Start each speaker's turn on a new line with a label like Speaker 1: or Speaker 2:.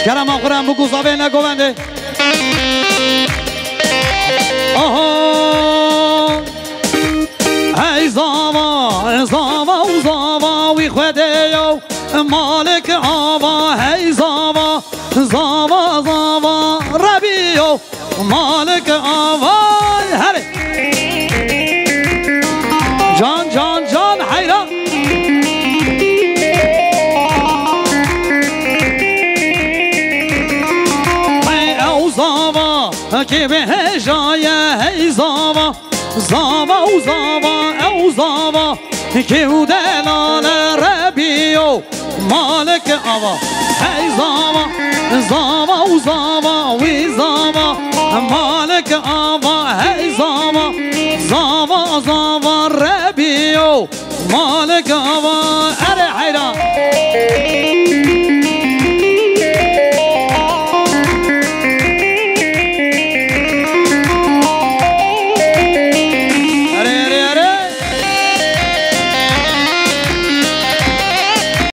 Speaker 1: کرم آخرم بگو زاوه نگوونده آها ای زاوا زاوا و زاوا وی خوده یو مالک آوا ای زاوا زاوا زاوا ربیو مالک آوا هره جان جان جان حیران ای زاوا که به جای ای زاوا زاوا و زاوا او زاوا که او دلال ربیو مالک آوا ای زاوا زاوا و زاوا وی زاوا مالک آوا